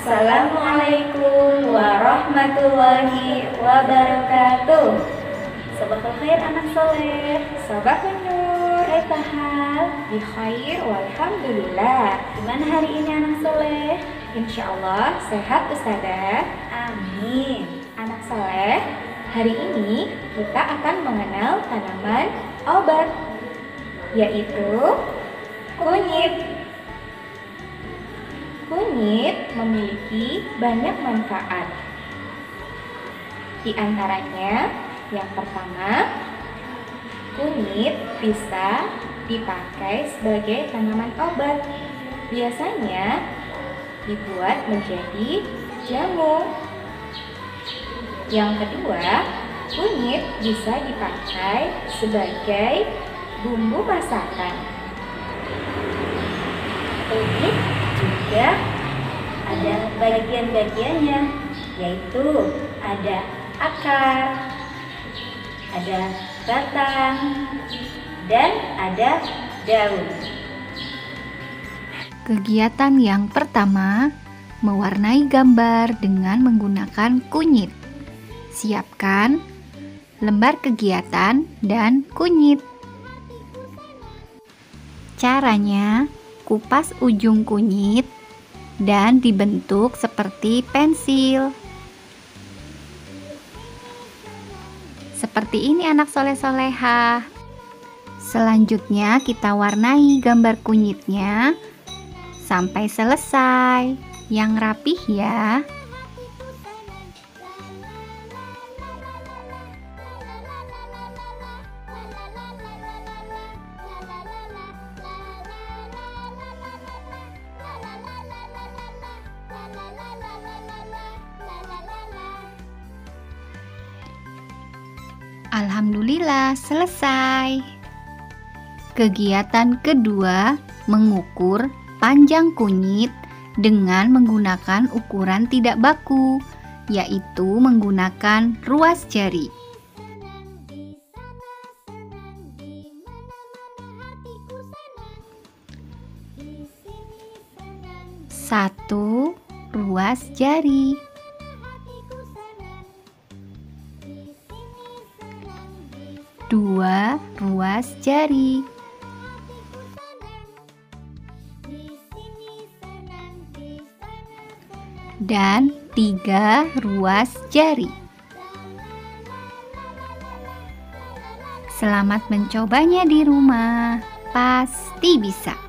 Assalamualaikum warahmatullahi wabarakatuh. Sabahul khair anak soleh. Sabahun nur. Kaifa hal? Bi khair walhamdulillah. Gimana hari ini anak soleh? Insya Allah sehat Ustazah. Amin. Anak soleh, hari ini kita akan mengenal tanaman obat, yaitu kunyit. Kunyit memiliki banyak manfaat. Di antaranya, yang pertama, kunyit bisa dipakai sebagai tanaman obat. Biasanya dibuat menjadi jamu. Yang kedua, kunyit bisa dipakai sebagai bumbu masakan. Kunyit juga ada bagian-bagiannya, yaitu ada akar, ada batang, dan ada daun. Kegiatan yang pertama, mewarnai gambar dengan menggunakan kunyit. Siapkan lembar kegiatan dan kunyit. Caranya, kupas ujung kunyit dan dibentuk seperti pensil. Seperti ini anak soleh-solehah. Selanjutnya kita warnai gambar kunyitnya sampai selesai. Yang rapih ya. Alhamdulillah selesai. Kegiatan kedua, mengukur panjang kunyit dengan menggunakan ukuran tidak baku, yaitu menggunakan ruas jari. Satu ruas jari. Dua ruas jari. Dan 3 ruas jari. Selamat mencobanya di rumah, pasti bisa.